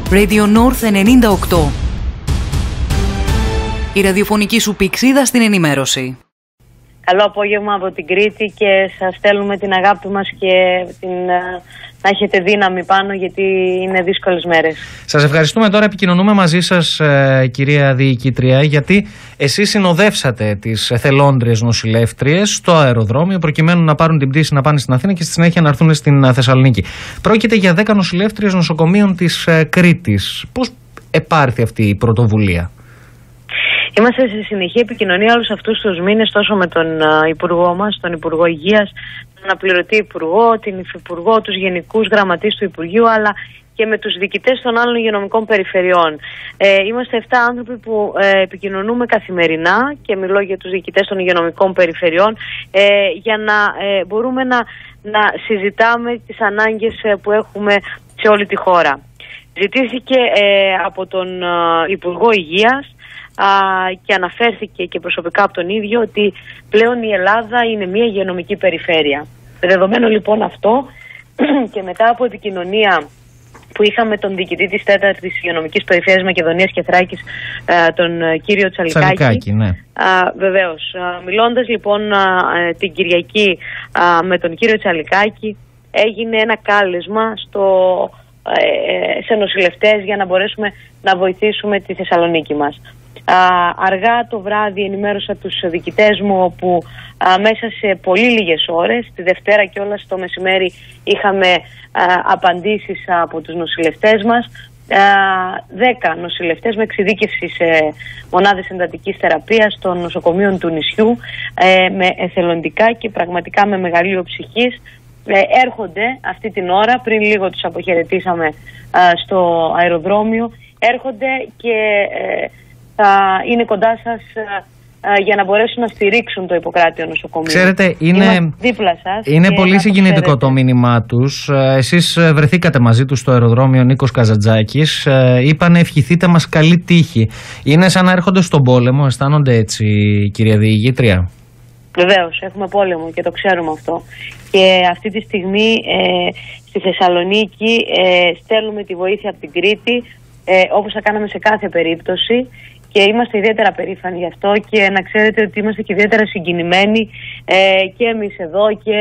Radio North 98. Η ραδιοφωνική σου πηξίδα στην ενημέρωση. Καλό απόγευμα από την Κρήτη και σας στέλνουμε την αγάπη μας και να έχετε δύναμη πάνω, γιατί είναι δύσκολες μέρες. Σας ευχαριστούμε. Τώρα επικοινωνούμε μαζί σας, κυρία Διοικήτρια, γιατί εσείς συνοδεύσατε τις εθελόντριες νοσηλεύτριες στο αεροδρόμιο προκειμένου να πάρουν την πτήση να πάνε στην Αθήνα και στη συνέχεια να έρθουν στην Θεσσαλονίκη. Πρόκειται για 10 νοσηλεύτριες νοσοκομείων της Κρήτης. Πώς επάρθη αυτή η πρωτοβουλία? Είμαστε σε συνεχή επικοινωνία όλους αυτούς τους μήνες, τόσο με τον Υπουργό μας, τον Υπουργό Υγείας, τον Αναπληρωτή Υπουργό, την Υφυπουργό, τους Γενικούς Γραμματείς του Υπουργείου, αλλά και με τους διοικητές των άλλων υγειονομικών περιφερειών. Είμαστε 7 άνθρωποι που επικοινωνούμε καθημερινά, και μιλώ για τους διοικητές των υγειονομικών περιφερειών, για να μπορούμε να συζητάμε τις ανάγκες που έχουμε σε όλη τη χώρα. Ζητήθηκε από τον Υπουργό Υγείας και αναφέρθηκε και προσωπικά από τον ίδιο ότι πλέον η Ελλάδα είναι μια υγειονομική περιφέρεια. Δεδομένο λοιπόν αυτό και μετά από επικοινωνία που είχαμε τον διοικητή της 4ης Υγειονομικής Περιφέρειας Μακεδονίας και Θράκης, τον κύριο Τσαλικάκη, ναι. Βεβαίως, μιλώντας λοιπόν την Κυριακή με τον κύριο Τσαλικάκη, έγινε ένα κάλεσμα σε νοσηλευτές για να μπορέσουμε να βοηθήσουμε τη Θεσσαλονίκη μας. Αργά το βράδυ ενημέρωσα τους διοικητές μου, όπου μέσα σε πολύ λίγες ώρες, τη Δευτέρα κιόλας το μεσημέρι, είχαμε απαντήσεις από τους νοσηλευτές μας. 10 νοσηλευτές με εξειδίκευση σε μονάδες εντατικής θεραπείας των νοσοκομείων του νησιού, με εθελοντικά και πραγματικά με μεγαλείο ψυχής, έρχονται αυτή την ώρα. Πριν λίγο τους αποχαιρετήσαμε στο αεροδρόμιο. Έρχονται και θα είναι κοντά σας για να μπορέσουν να στηρίξουν το Ιπποκράτειο νοσοκομείο. Ξέρετε, δίπλα σας, είναι πολύ συγκινητικό το μήνυμά τους. Εσείς βρεθήκατε μαζί τους στο αεροδρόμιο, Νίκος Καζαντζάκης. Είπανε ευχηθείτε μας καλή τύχη. Είναι σαν να έρχονται στον πόλεμο, αισθάνονται έτσι, κυρία Διηγήτρια? Βεβαίως, έχουμε πόλεμο και το ξέρουμε αυτό. Και αυτή τη στιγμή στη Θεσσαλονίκη στέλνουμε τη βοήθεια από την Κρήτη, όπως θα κάναμε σε κάθε περίπτωση, και είμαστε ιδιαίτερα περήφανοι γι' αυτό, και να ξέρετε ότι είμαστε και ιδιαίτερα συγκινημένοι και εμείς εδώ και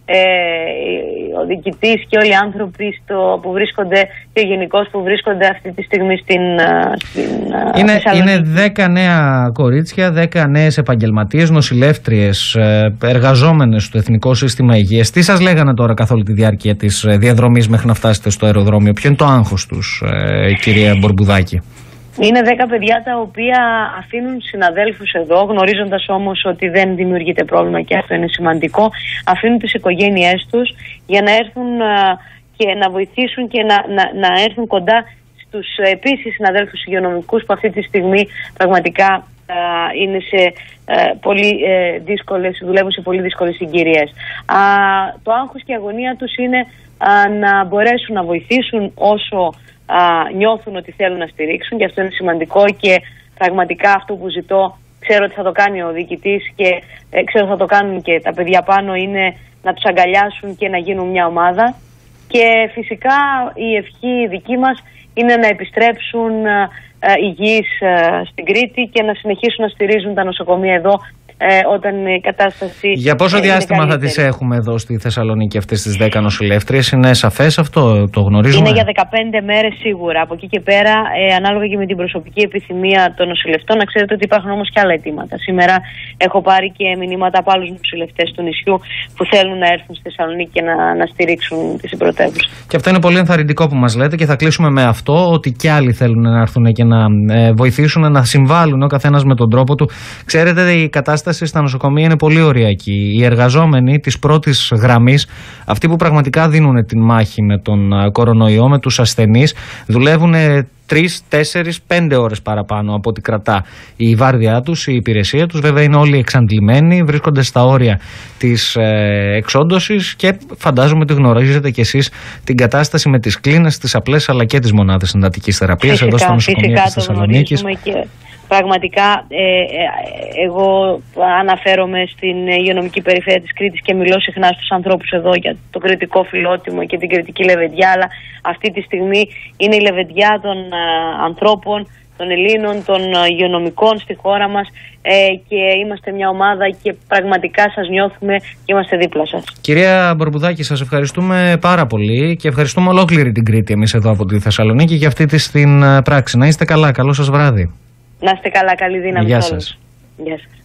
ο διοικητής και όλοι οι άνθρωποι που βρίσκονται και ο γενικός που βρίσκονται αυτή τη στιγμή στην Θεσσαλονίκη. Είναι 10 νέα κορίτσια, 10 νέες επαγγελματίες, νοσηλεύτριες, εργαζόμενες στο Εθνικό Σύστημα Υγείας. Τι σας λέγανε τώρα καθ' όλη τη διάρκεια της διαδρομής μέχρι να φτάσετε στο αεροδρόμιο? Ποιο είναι το άγχος τους, κυρία Μπορμπουδάκη? Είναι 10 παιδιά τα οποία αφήνουν συναδέλφους εδώ, γνωρίζοντας όμως ότι δεν δημιουργείται πρόβλημα, και αυτό είναι σημαντικό. Αφήνουν τις οικογένειές τους για να έρθουν και να βοηθήσουν και να έρθουν κοντά στους επίσης συναδέλφους υγειονομικούς, που αυτή τη στιγμή πραγματικά είναι σε πολύ δουλεύουν σε πολύ δύσκολες συγκυρίες. Το άγχος και η αγωνία τους είναι να μπορέσουν να βοηθήσουν όσο νιώθουν ότι θέλουν να στηρίξουν, και αυτό είναι σημαντικό. Και πραγματικά αυτό που ζητώ, ξέρω ότι θα το κάνει ο διοικητής και ξέρω ότι θα το κάνουν και τα παιδιά πάνω, είναι να τους αγκαλιάσουν και να γίνουν μια ομάδα. Και φυσικά η ευχή δική μας είναι να επιστρέψουν υγιείς στην Κρήτη και να συνεχίσουν να στηρίζουν τα νοσοκομεία εδώ όταν η κατάσταση. Για πόσο διάστημα θα τις έχουμε εδώ στη Θεσσαλονίκη αυτές τις 10 νοσηλεύτριες? Είναι σαφές αυτό, το γνωρίζουμε? Είναι για 15 μέρες σίγουρα. Από εκεί και πέρα, ανάλογα και με την προσωπική επιθυμία των νοσηλευτών, να ξέρετε ότι υπάρχουν όμως και άλλα αιτήματα. Σήμερα έχω πάρει και μηνύματα από άλλους νοσηλευτές του νησιού που θέλουν να έρθουν στη Θεσσαλονίκη και να στηρίξουν τη συμπρωτεύουσα. Και αυτό είναι πολύ ενθαρρυντικό που μας λέτε, και θα κλείσουμε με αυτό, ότι και άλλοι θέλουν να έρθουν και να βοηθήσουν, να συμβάλλουν ο καθένας με τον τρόπο του. Ξέρετε, η κατάσταση στα νοσοκομεία είναι πολύ ωριακή. Οι εργαζόμενοι της πρώτης γραμμής, αυτοί που πραγματικά δίνουν την μάχη με τον κορονοϊό, με τους ασθενείς, δουλεύουν 3, 4, 5 ώρες παραπάνω από ό,τι κρατά η βάρδιά τους, η υπηρεσία τους. Βέβαια είναι όλοι εξαντλημένοι, βρίσκονται στα όρια της εξόντωσης και φαντάζομαι ότι γνωρίζετε κι εσείς την κατάσταση με τις κλίνες, τις απλές αλλά και τις μονάδες εντατικής θεραπείας εδώ στο νοσοκομείο της Θεσσαλονίκης. Πραγματικά εγώ αναφέρομαι στην υγειονομική περιφέρεια της Κρήτης και μιλώ συχνά στους ανθρώπους εδώ για το κρητικό φιλότιμο και την κρητική λεβεντιά, αλλά αυτή τη στιγμή είναι η λεβεντιά των ανθρώπων, των Ελλήνων, των υγειονομικών στη χώρα μας και είμαστε μια ομάδα και πραγματικά σας νιώθουμε και είμαστε δίπλα σας. Κυρία Μπορμπουδάκη, σας ευχαριστούμε πάρα πολύ και ευχαριστούμε ολόκληρη την Κρήτη εμείς εδώ από τη Θεσσαλονίκη για αυτή την πράξη. Να είστε καλά, καλό σας βράδυ. Να είστε καλά, καλή δύναμη. Γεια σας. Γεια σας.